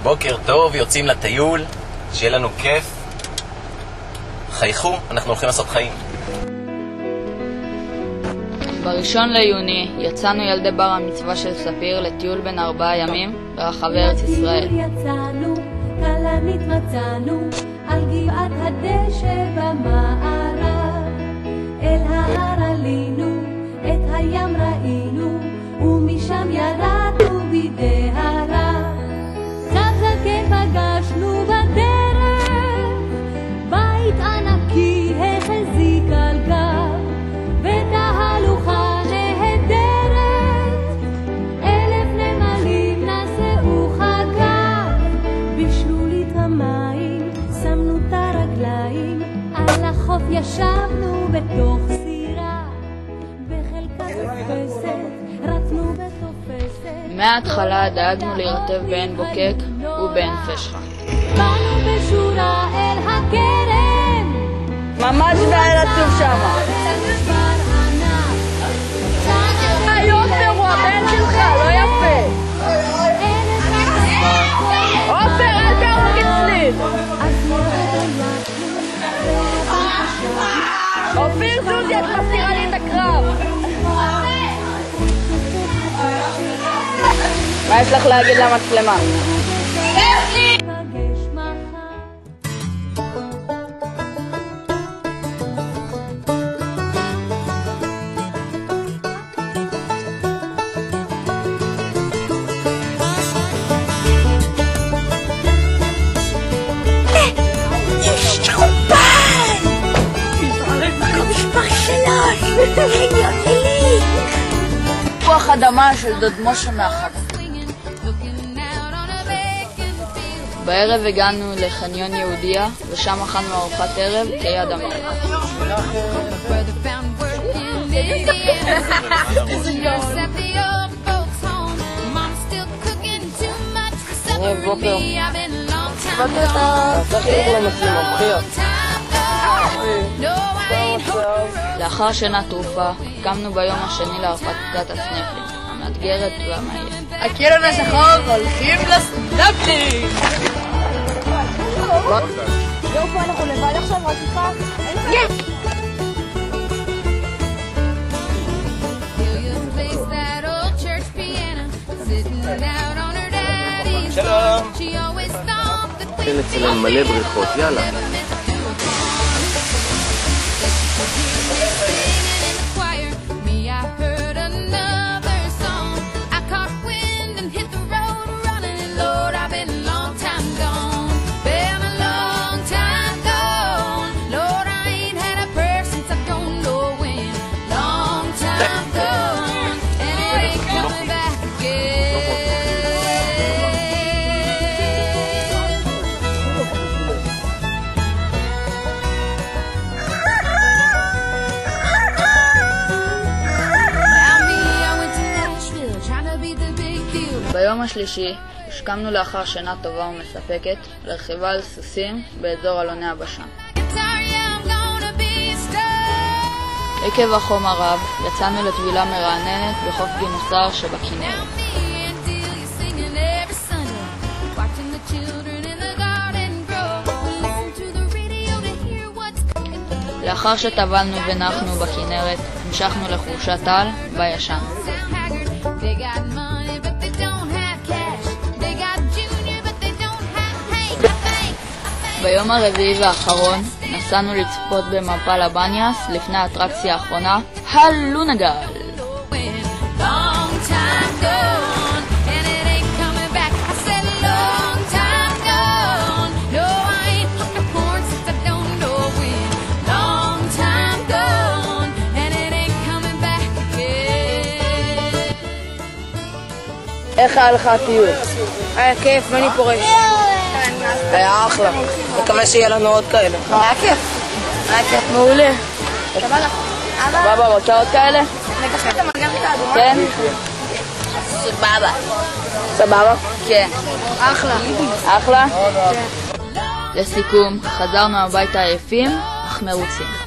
בוקר טוב, יוצאים לטיול, שיהיה לנו כיף. חייכו, אנחנו הולכים לעשות חיים. ב1 ליוני יצאנו ילדי בר המצווה של ספיר לטיול בן 4 ימים ברחבי ארץ ישראל. יצאנו, כלנית מצאנו, על גבעת הדשא במערב. אל ההר עלינו, את הים ראינו, ומשם ירדנו בידי הרב. צחקי פגשנו בדרך, בית ענקי החזיק על גב, ותהלוכה נהדרת, 1000 נמלים נסעו חגב. בישלו לי את המים, שמנו את הרגליים, על החוף ישבנו בתוך סירה, בחלקה תופסת, רצנו בתופסת. מההתחלה דאגנו להירטב בעין בוקק ובעין פשחה. באנו בשורה אל הכרם, ממש בעין עצוב שמה. יופר הוא הבן שלך, לא יפה. עופר, אל תהרוג אצלי. אופיר זוזי, את מסתירה לי את הקרב. מה יש לך להגיד למצלמה? כוח אדמה של דוד משה מהחווה. בערב הגענו לחניון יהודיה, ושם אכלנו ארוחת ערב כיד המלך. בוקר. לאחר שינה תרופה, קמנו ביום השני להרפתקת הסנפלינג, המאתגרת והמהיר. הקרן השחור הולכים לסנפלינג! זהו, פה אנחנו לבד עכשיו, רק איתך? יס! שלום! נתחיל לצלם מלא בריכות, יאללה. ביום השלישי השכמנו לאחר שינה טובה ומספקת לרכיבה על סוסים באזור אלוני הבשן. עקב החום הרב יצאנו לטבילה מרעננת בחוף גינוסר שבכנרת. לאחר שטבלנו ונחנו בכנרת המשכנו לחורשת על בה ישנו. ביום הרביעי והאחרון נסענו לצפות במפל הבניאס לפני האטרקציה האחרונה, הלונגל. איך היה לך הטיול? היה כיף, ואני פורש. היה אחלה, מקווה שיהיה לנו עוד כאלה. היה כיף. היה כיף מעולה. סבבה, רוצה עוד כאלה? נקחת את המנגנית האדומה? כן? סבבה. סבבה? כן. אחלה. אחלה? לסיכום, חזרנו הביתה עייפים אך מרוצים.